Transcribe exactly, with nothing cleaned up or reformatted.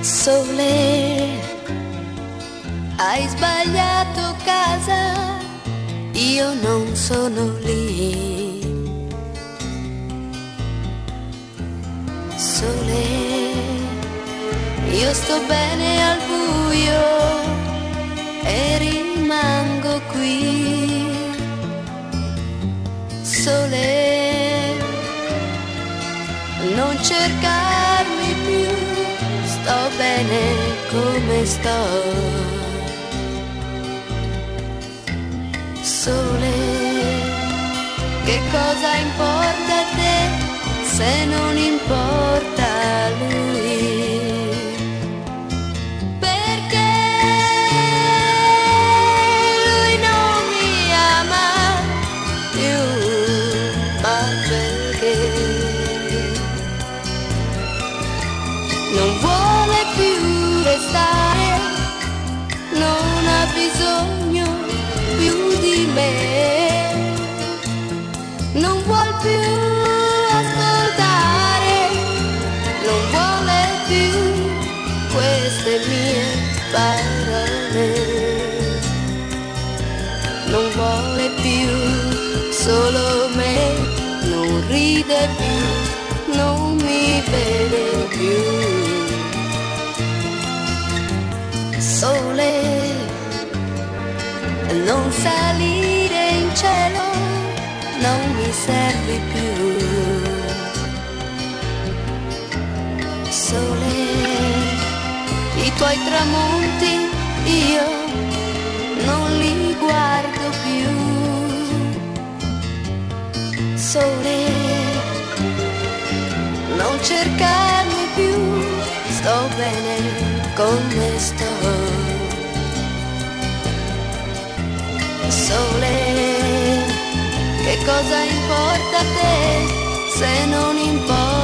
Sole, hai sbagliato casa, io non sono lì. Sole, io sto bene al buio e rimango qui. Sole, non cercarmi più, sto bene come sto. Sole, che cosa importa a te se non importa a lui? Perché lui non mi ama più, ma perché non vuole più restare, non ha bisogno più di me, non vuol più ascoltare, non vuole più queste mie parole, non vuole più solo me, non ride più, non mi vede più. Sole, non salire in cielo, non mi servi più. Sole, i tuoi tramonti io non li guardo più. Sole, non cercarmi più, sto bene come sto. Sole, che cosa importa a te se non importa